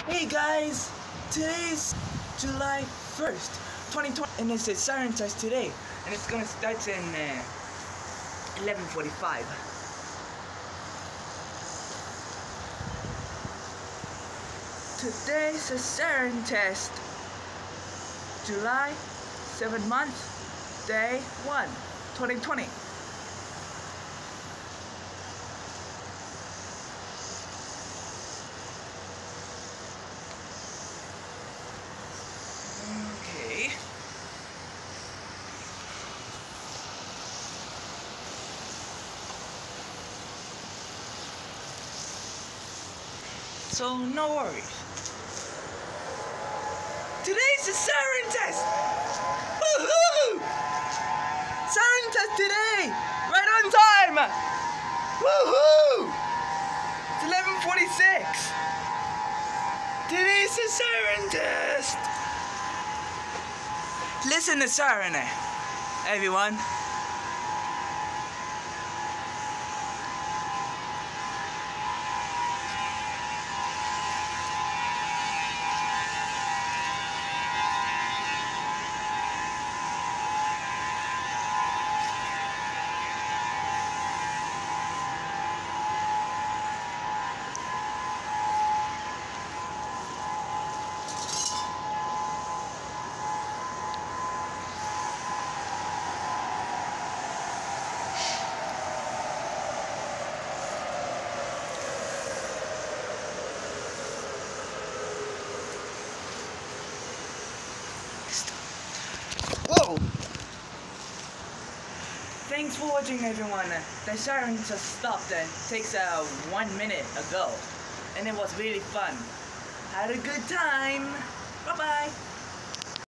Hey guys, today's July 1st, 2020, and it's a siren test today, and it's gonna start in 11:45. Today's a siren test, July 7th month, day 1, 2020. Okay. So no worries. Today's the siren test! Woohoo! Siren test today! Right on time! Woohoo! It's 11:46. Today's the siren test! Listen to siren, everyone. Whoa! Thanks for watching, everyone. The siren just stopped and takes 1 minute ago, and it was really fun. Had a good time. Bye bye.